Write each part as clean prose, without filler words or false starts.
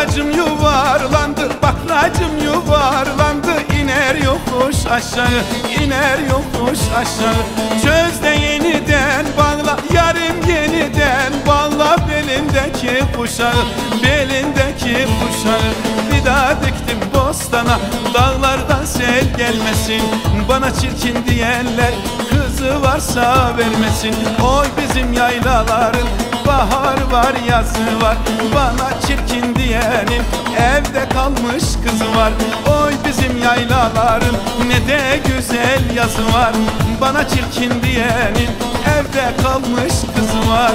Baklacım yuvarlandı, baklacım yuvarlandı. İner yokuş aşağı, iner yokuş aşağı. Çöz de yeniden bağla, yarım yeniden bağla. Belindeki kuşağı, belindeki kuşağı. Vida diktim bostana, dağlardan sel gelmesin. Bana çirkin diyenler kızı varsa vermesin. Oy bizim yaylaların bahar var, yazı var. Bana çirkin diyenin evde kalmış kızı var. Oy bizim yaylaların ne de güzel yazı var. Bana çirkin diyenin evde kalmış kızı var.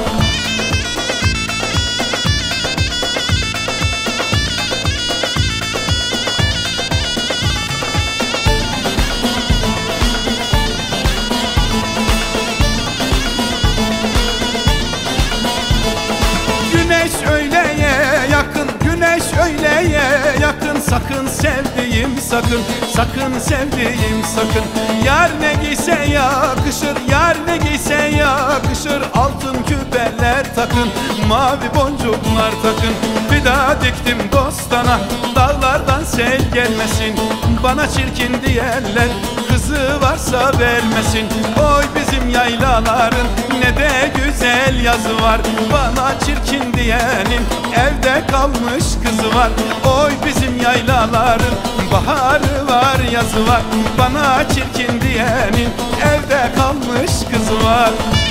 Güneş öğleye yakın, güneş öğleye yakın. Sakın sevdiğim sakın, sakın sevdiğim sakın. Yar ne giyse yakışır, yar ne giyse yakışır. Altın küpeler takın, mavi boncuklar takın. Vida diktim bostana, dağlardan sel gelmesin. Bana çirkin diyenler kızı varsa vermesin. Oy bizim yaylaların ne de güzel yazı var. Bana çirkin diyenin evde kalmış kızı var. Oy bizim yaylaların baharı var, yazı var. Bana çirkin diyenin evde kalmış kızı var.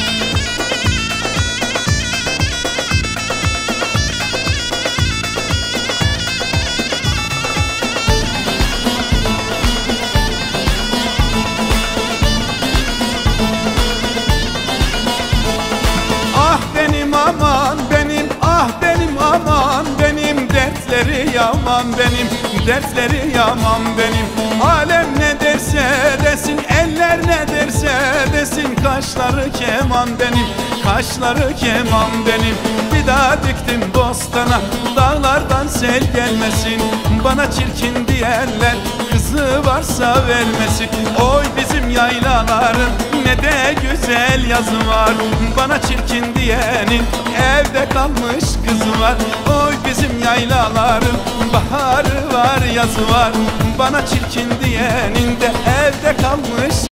Ah benim aman benim, ah benim aman benim. Dertleri yaman benim, dertleri yaman benim. Alem ne derse desin, eller ne derse desin. Kaşları keman benim, kaşları keman benim. Vida diktim bostana, dağlardan sel gelmesin. Bana çirkin diyenler kızı varsa vermesin. Oy bizim yaylaların ne de güzel yazı var. Bana çirkin diyenin evde kalmış kızı var. Oy bizim yaylaların baharı var, yazı var. Bana çirkin diyenin de evde kalmış